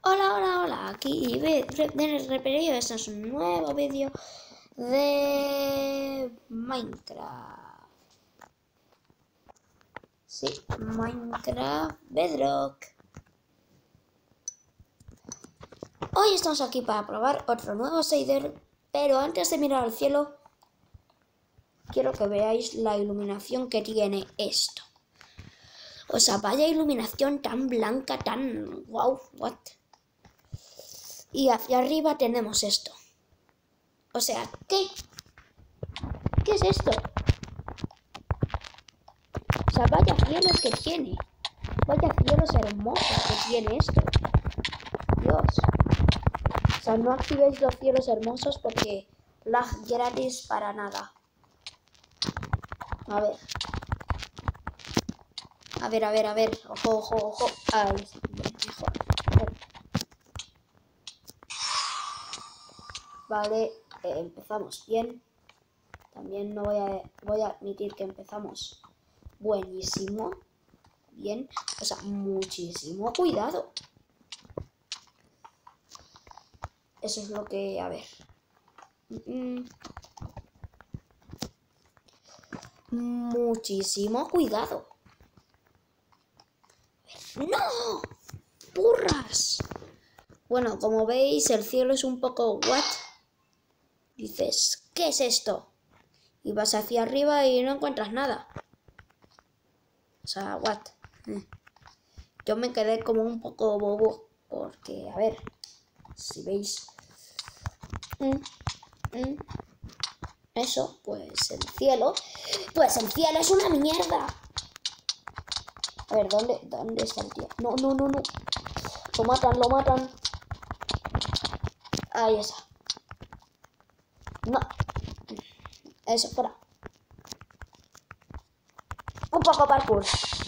Hola, hola, hola, aquí Repelillo, este es un nuevo vídeo de Minecraft. Sí, Minecraft Bedrock. Hoy estamos aquí para probar otro nuevo shader, pero antes de mirar al cielo, quiero que veáis la iluminación que tiene esto. O sea, vaya iluminación tan blanca, tan wow, what. Y hacia arriba tenemos esto. O sea, ¿qué es esto? O sea, vaya cielos que tiene. Vaya cielos hermosos que tiene esto. Dios. O sea, no activéis los cielos hermosos porque lag gratis para nada. A ver. A ver. Ojo, ojo, ojo. Ahí, mejor. Vale, empezamos bien. También no voy a admitir que empezamos buenísimo. Bien, o sea, muchísimo cuidado. Eso es lo que, a ver. Muchísimo cuidado. ¡No! ¡Burras! Bueno, como veis, el cielo es un poco what. Dices, ¿qué es esto? Y vas hacia arriba y no encuentras nada. O sea, what. Yo me quedé como un poco bobo. Porque, a ver, si veis eso, pues el cielo es una mierda. A ver, ¿dónde está el tío? No. Lo matan. Ahí está. No. Eso, fuera. Un poco parkour.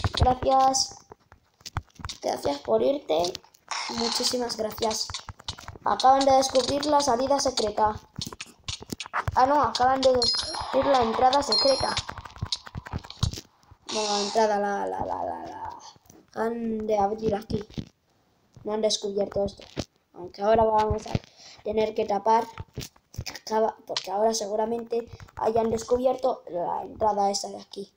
Gracias por irte. Muchísimas gracias. Acaban de descubrir la salida secreta. Ah, no, acaban de descubrir la entrada secreta. Bueno, la entrada, acaban de abrir aquí. No han descubierto esto. Aunque ahora vamos a tener que tapar. Porque ahora seguramente hayan descubierto la entrada esa de aquí.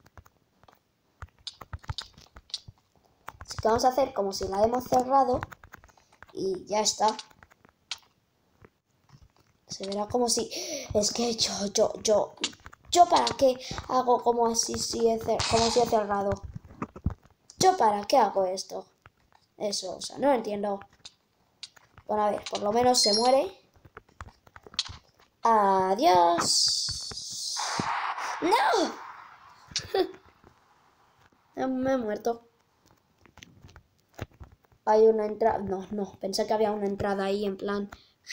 Así que vamos a hacer como si la hemos cerrado. Y ya está. Se verá como si... Es que yo para qué hago como así como si he cerrado. ¿Yo para qué hago esto? Eso, o sea, no lo entiendo. Bueno, a ver, por lo menos se muere. ¡Adiós! ¡No! Me he muerto. Hay una entrada... No, pensé que había una entrada ahí en plan...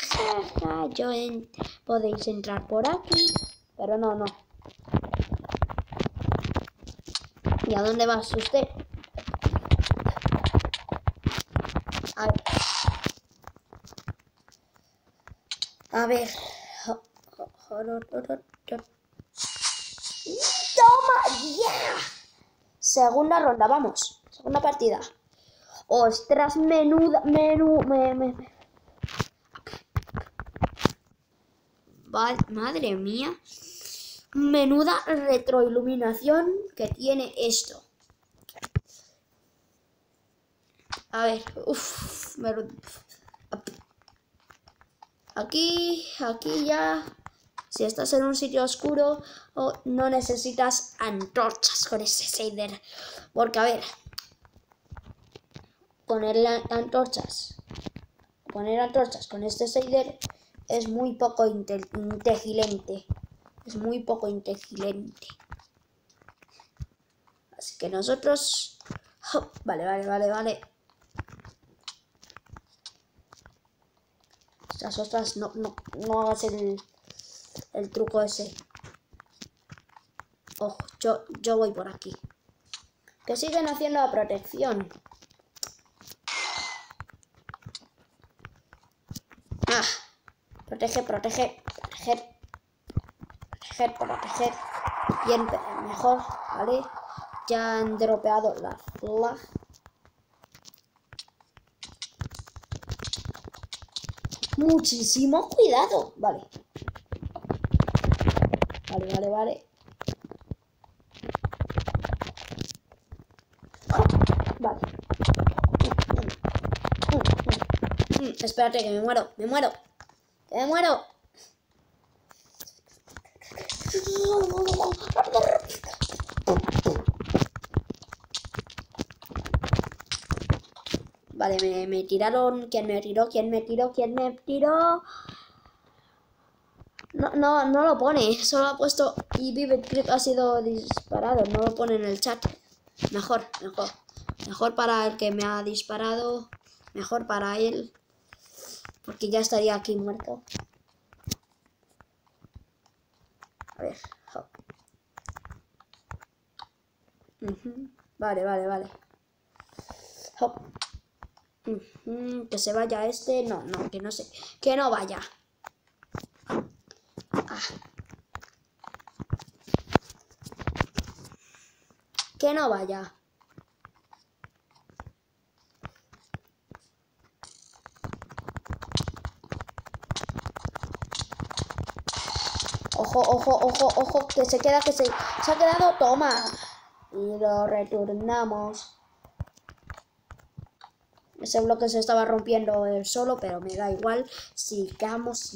Podéis entrar por aquí. Pero no. ¿Y a dónde vas usted? A ver. ¡Toma! ¡Yeah! Segunda ronda, vamos. Segunda partida. ¡Ostras, menuda! Madre mía. Menuda retroiluminación que tiene esto. A ver, Aquí ya, si estás en un sitio oscuro, no necesitas antorchas con ese shader. Porque, a ver, poner antorchas con este shader es muy poco inteligente. Es muy poco inteligente. Así que nosotros... Vale. Ostras, no hagas el truco ese. Ojo, yo voy por aquí. Que siguen haciendo la protección. Proteger. Bien, mejor, ¿vale? Ya han dropeado la flag. Muchísimo cuidado. Vale. Vale. Vale. Espérate, que me muero. Que me muero. Vale, me tiraron. ¿Quién me tiró? No lo pone. Solo ha puesto y Vivid Creep ha sido disparado. No lo pone en el chat. Mejor. Mejor para el que me ha disparado. Mejor para él. Porque ya estaría aquí muerto. A ver. Hop. Vale. Hop. Que se vaya este. No, que no sé. Que no vaya. Que no vaya. Ojo, que se queda, se ha quedado, toma. Y lo retornamos. Ese bloque se estaba rompiendo él solo, pero me da igual. Sigamos.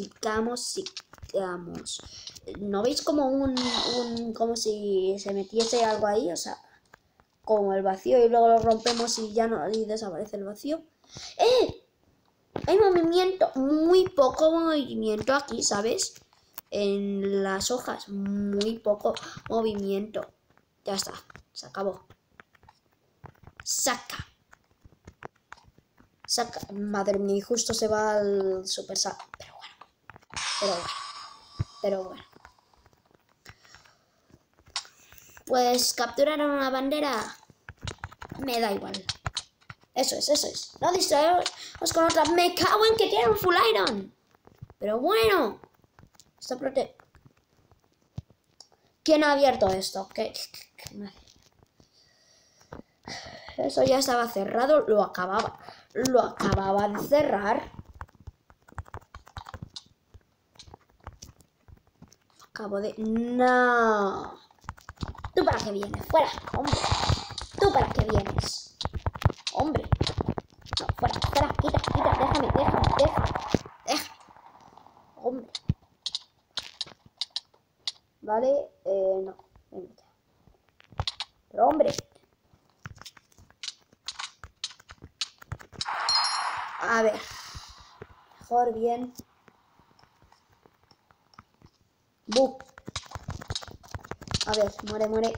¿No veis como como si se metiese algo ahí? O sea, como el vacío y luego lo rompemos y ya no, y desaparece el vacío. Hay movimiento, muy poco movimiento aquí, ¿sabes? En las hojas, muy poco movimiento. Ya está, se acabó. Saca. Madre mía, justo se va al Super Sal. Pero bueno. Pues capturaron una bandera. Me da igual. Eso es. No distraemos con otra. Me cago en que tiene un full iron. Pero bueno. ¿Quién ha abierto esto? Eso ya estaba cerrado. Lo acababa de cerrar. No. ¿Tú para qué vienes? Fuera, hombre. ¿Tú para qué vienes? Hombre. No, fuera. Quita. Déjame. Hombre. Vale, no. Pero hombre. A ver. Mejor bien. ¡Bu! A ver, muere.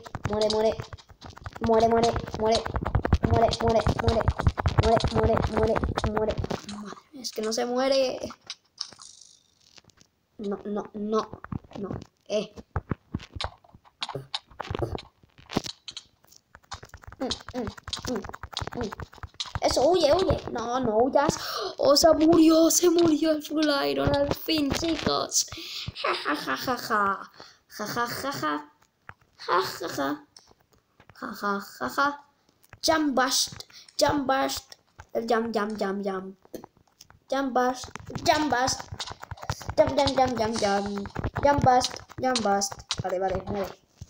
Es que no se muere. No. Eso, huye. No huyas. Oh, se murió el full iron al fin, chicos. Ja. Jump bust. Jump bust. Jump bust. Vale, muere.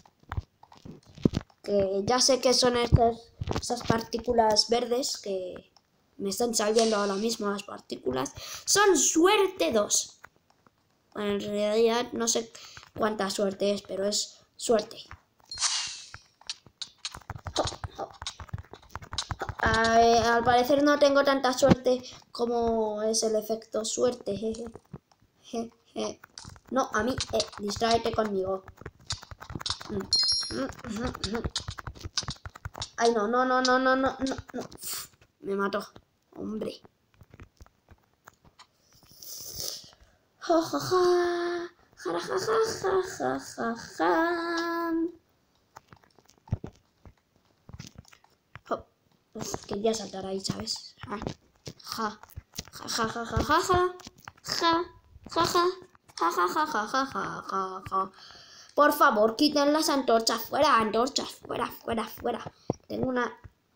Que ya sé que son estas partículas verdes que me están saliendo ahora mismo las partículas. Son suerte 2. Bueno, en realidad no sé cuánta suerte es, pero es suerte. Al parecer no tengo tanta suerte como es el efecto suerte. No, a mí, distráete conmigo. Ay, no. Me mató, hombre. Quería saltar ahí, ¿sabes? Por favor, quiten las antorchas. Fuera. Tengo una...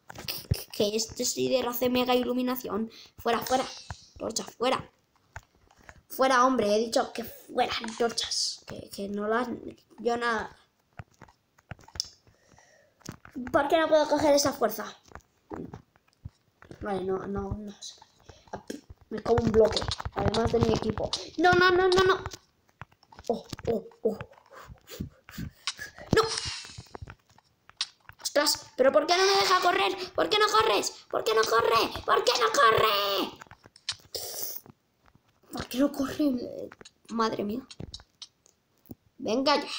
Que este sidero hace mega iluminación. Fuera. Antorchas, fuera. Fuera, hombre, he dicho que fuera antorchas. Que no las... Yo nada... ¿Por qué no puedo coger esa fuerza? Vale, no. Me como un bloque. Además de mi equipo. No. Oh. ¡No! ¡Ostras! ¿Pero por qué no me deja correr? ¿Por qué no corres? ¿Por qué no corre? ¿Por qué no corre? ¿Por qué no corre? Madre mía. Venga ya.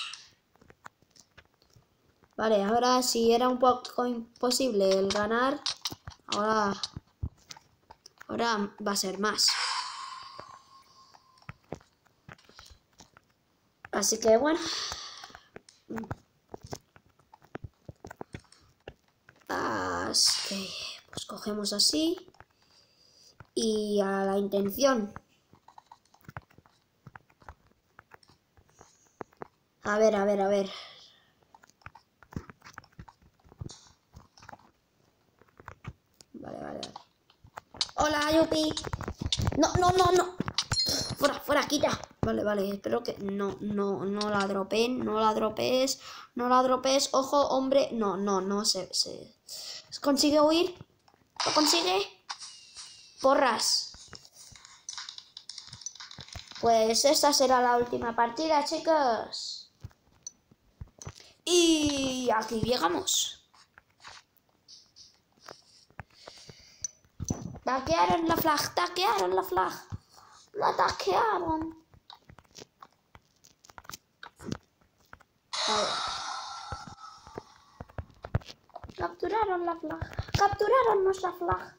Vale, ahora sí era un poco imposible el ganar. Ahora va a ser más. Así que bueno. Así que pues cogemos así. Y a la intención. A ver. Vale. Hola, Yupi. No. Fuera, quita. Vale, espero que no la dropeen, no la dropees. Ojo, hombre. No se ¿consigue huir? ¿Lo consigue? Porras. Pues esta será la última partida, chicos. Y aquí llegamos. Taquearon la flag. La taquearon. Capturaron la flag. Capturaron nuestra flag.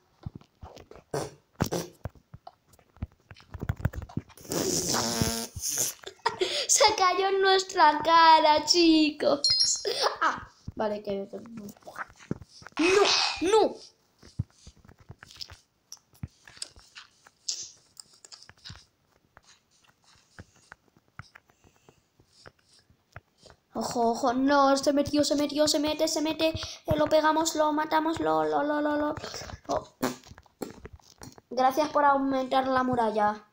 Se cayó en nuestra cara, chicos. Vale, que... ¡No! Ojo, no, se mete. Lo pegamos, lo matamos, Gracias por aumentar la muralla.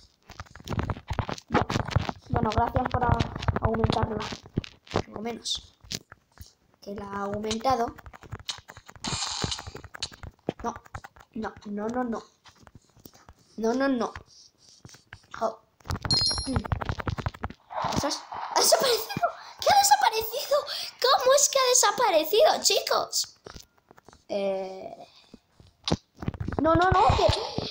Bueno, gracias por aumentarla. Por lo menos. Que la ha aumentado. No. Oh. ¿Ha desaparecido? ¿Qué ha desaparecido? ¿Cómo es que ha desaparecido, chicos? No, que...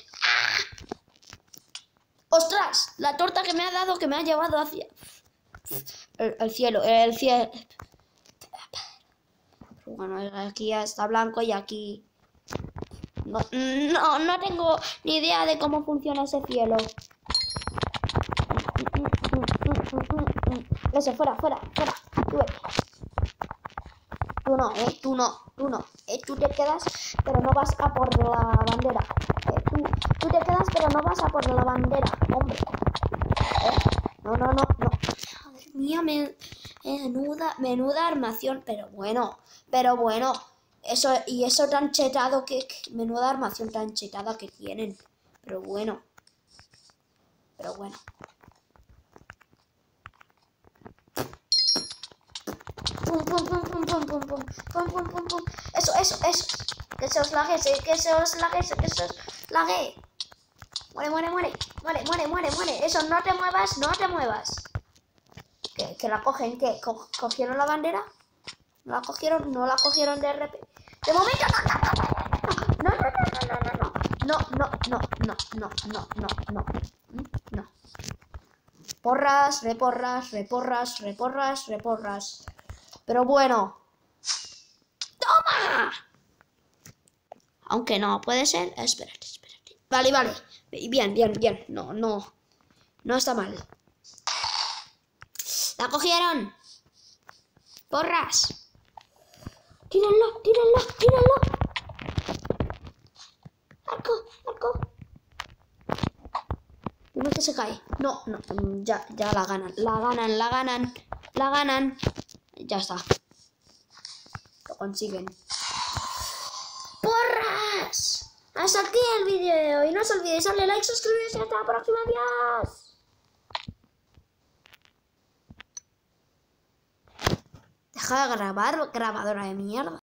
¡Ostras! La torta que me ha dado, que me ha llevado hacia... El cielo. Bueno, aquí ya está blanco y aquí... No tengo ni idea de cómo funciona ese cielo. Ese, fuera. Tú no. Tú te quedas, pero no vas a por la bandera. Tú te quedas, pero no vas a por la bandera, hombre. No. Madre mía, menuda armación, pero bueno. Eso tan chetado que menuda armación tan chetada que tienen. Pero bueno. Pum. Eso. Que se os lague. Muere. Eso, no te muevas. Que la cogen, ¿qué? ¿Cogieron la bandera? ¿No la cogieron de repente? ¡De momento! No. Porras. Pero bueno. ¡Toma! Aunque no, puede ser. Espérate. Vale. Bien. No está mal. ¡La cogieron! ¡Porras! ¡Tírenlo! ¡Arco! Dime que se cae. No. Ya la ganan. Ya está. Lo consiguen. ¡Porras! Hasta aquí el vídeo y no os olvidéis darle like, suscribiros y hasta la próxima. Adiós. Deja de grabar, grabadora de mierda.